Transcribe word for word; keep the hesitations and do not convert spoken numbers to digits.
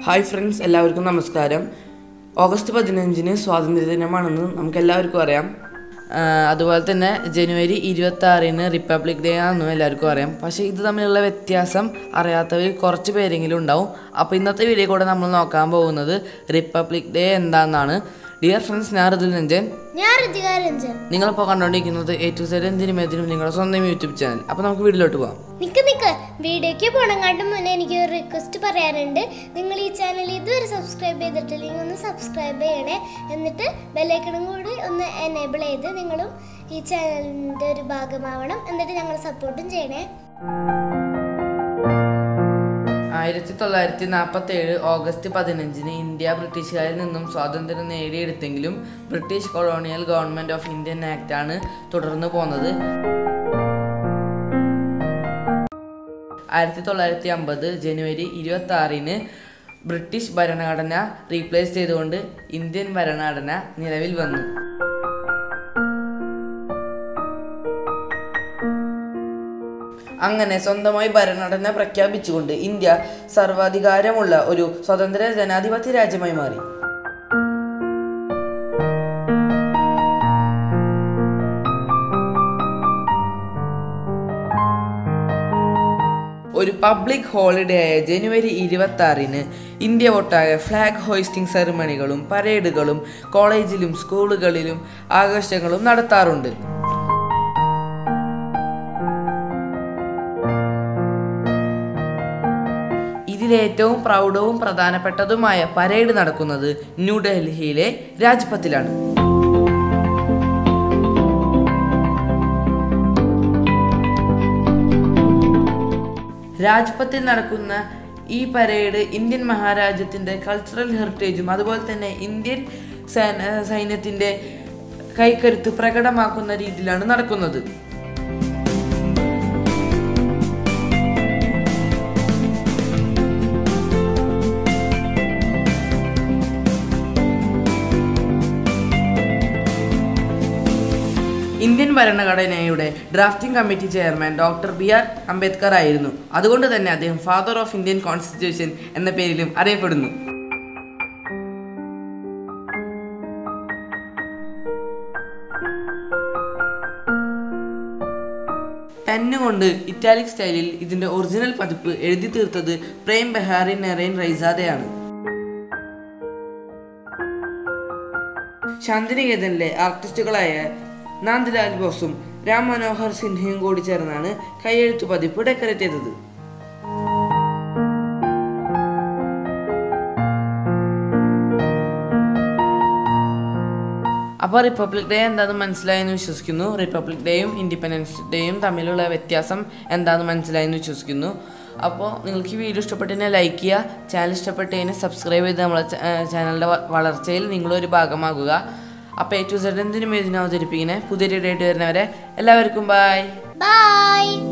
Hi friends, എല്ലാവർക്കും നമസ്കാരം. August പതിനഞ്ചിന് സ്വാതന്ത്ര്യദിനമാണെന്ന് നമുക്കെല്ലാവർക്കും അറിയാം. അതുപോലെ തന്നെ ജനുവരി ഇരുപത്തി ആറിന് റിപ്പബ്ലിക് ഡേ ആണെന്നും എല്ലാവർക്കും അറിയാം. പക്ഷേ ഇത് തമ്മിലുള്ള വ്യത്യാസം അറിയാത്തവർ കുറച്ച് പേരെങ്കിലും ഉണ്ടാവും. അപ്പോൾ ഇന്നത്തെ വീഡിയോ കൂടെ നമ്മൾ നോക്കാൻ പോകുന്നത് റിപ്പബ്ലിക് ഡേ എന്താണെന്നാണ്. ഡിയർ ഫ്രണ്ട്സ്, ഞാൻ ഋതുൽ രഞ്ജൻ. നിങ്ങളിപ്പോൾ കണ്ടുകൊണ്ടിരിക്കുന്നത് എ ടു സെഡ് എന്തിനും ഏതിനും നിങ്ങളുടെ സ്വന്തം യൂട്യൂബ് ചാനൽ. അപ്പോൾ നമുക്ക് വീഡിയോയിലോട്ട് പോകാം. നിക്ക് നിക്ക് വീഡിയോയ്ക്ക് പോണങ്ങാട്ടും മുന്നേ എനിക്ക് ഒരു റിക്വസ്റ്റ് പറയാനുണ്ട്. നിങ്ങൾ ഈ ചാനൽ ഇതുവരെ സബ്സ്ക്രൈബ് ചെയ്തിട്ടില്ലെങ്കിൽ ഒന്ന് സബ്സ്ക്രൈബ് ചെയ്യണേ. എന്നിട്ട് ബെല്ലൈക്കണും കൂടി ഒന്ന് എനേബിൾ ചെയ്ത് നിങ്ങളും ഈ ചാനലിൻ്റെ ഒരു ഭാഗമാവണം. എന്നിട്ട് ഞങ്ങൾ സപ്പോർട്ടും ചെയ്യണേ. ആയിരത്തി തൊള്ളായിരത്തി നാൽപ്പത്തി ഏഴ് ഓഗസ്റ്റ് പതിനഞ്ചിന് ഇന്ത്യ ബ്രിട്ടീഷുകാരിൽ നിന്നും സ്വാതന്ത്ര്യം നേടിയെടുത്തെങ്കിലും British colonial government of Indian ആക്റ്റാണ് തുടർന്നു പോന്നത്. ആയിരത്തി തൊള്ളായിരത്തി അമ്പത് ജനുവരി ഇരുപത്തി ആറിന് ബ്രിട്ടീഷ് ഭരണഘടന റീപ്ലേസ് ചെയ്തുകൊണ്ട് ഇന്ത്യൻ ഭരണഘടന നിലവിൽ വന്നു. അങ്ങനെ സ്വന്തമായി ഭരണഘടന പ്രഖ്യാപിച്ചുകൊണ്ട് ഇന്ത്യ സർവാധികാരമുള്ള ഒരു സ്വതന്ത്ര ജനാധിപത്യ രാജ്യമായി മാറി. ഒരു പബ്ലിക് ഹോളിഡേ ആയ ജനുവരി ഇരുപത്തി ആറിന് ഇന്ത്യ ഒട്ടാകെ ഫ്ലാഗ് ഹോയിസ്റ്റിംഗ് സെറിമണികളും പരേഡുകളും കോളേജിലും സ്കൂളുകളിലും ആഘോഷങ്ങളും നടത്താറുണ്ട്. ഇതിലേറ്റവും പ്രൗഢവും പ്രധാനപ്പെട്ടതുമായ പരേഡ് നടക്കുന്നത് ന്യൂഡൽഹിയിലെ രാജ്പഥിലാണ്. രാജ്പഥിൽ നടക്കുന്ന ഈ പരേഡ് ഇന്ത്യൻ മഹാരാജ്യത്തിൻ്റെ കൾച്ചറൽ ഹെറിറ്റേജും അതുപോലെ തന്നെ ഇന്ത്യൻ സൈന്യത്തിൻ്റെ കൈക്കരുത്ത് പ്രകടമാക്കുന്ന രീതിയിലാണ് നടക്കുന്നത്. ഇന്ത്യൻ ഭരണഘടനയുടെ drafting committee chairman doctor B R Ambedkar ആയിരുന്നു. അതുകൊണ്ട് തന്നെ അദ്ദേഹം ഫാദർ ഓഫ് ഇന്ത്യൻ കോൺസ്റ്റിറ്റ്യൂഷൻ എന്ന പേരിലും അറിയപ്പെടുന്നു. പെന്നുകൊണ്ട് ഇറ്റാലിക് സ്റ്റൈലിൽ ഇതിന്റെ ഒറിജിനൽ പതിപ്പ് എഴുതി തീർത്തത് പ്രേം ബെഹാരി നരൈൻ റൈസാദയാണ്. ശാന്തിനികേതനിലെ ആർട്ടിസ്റ്റുകളായ നാന്ദിലാൽ ബോസും രാം മനോഹർ സിൻഹയും കൂടി ചേർന്നാണ് കൈയെഴുത്തു പതിപ്പ് ഡെക്കറേറ്റ് ചെയ്തത്. അപ്പോൾ റിപ്പബ്ലിക് ഡേ എന്താണെന്ന് മനസ്സിലായെന്ന് വിശ്വസിക്കുന്നു. റിപ്പബ്ലിക് ഡേയും ഇൻഡിപെൻഡൻസ് ഡേയും തമ്മിലുള്ള വ്യത്യാസം എന്താണെന്ന് മനസ്സിലായെന്ന് വിശ്വസിക്കുന്നു. അപ്പോൾ നിങ്ങൾക്ക് ഈ വീഡിയോ ഇഷ്ടപ്പെട്ടതിനെ ലൈക്ക് ചെയ്യുക, ചാനൽ ഇഷ്ടപ്പെട്ടതിനെ സബ്സ്ക്രൈബ് ചെയ്ത് നമ്മളെ ചാനലിൻ്റെ വളർച്ചയിൽ നിങ്ങളൊരു ഭാഗമാകുക. അപ്പോൾ എ ടു സെഡ് എന്തിനും ഇതിനെ അവതരിപ്പിക്കുന്നത് പുതിയ ഡേറ്റ് വരുന്നവരെ എല്ലാവർക്കും ബൈ ബൈ.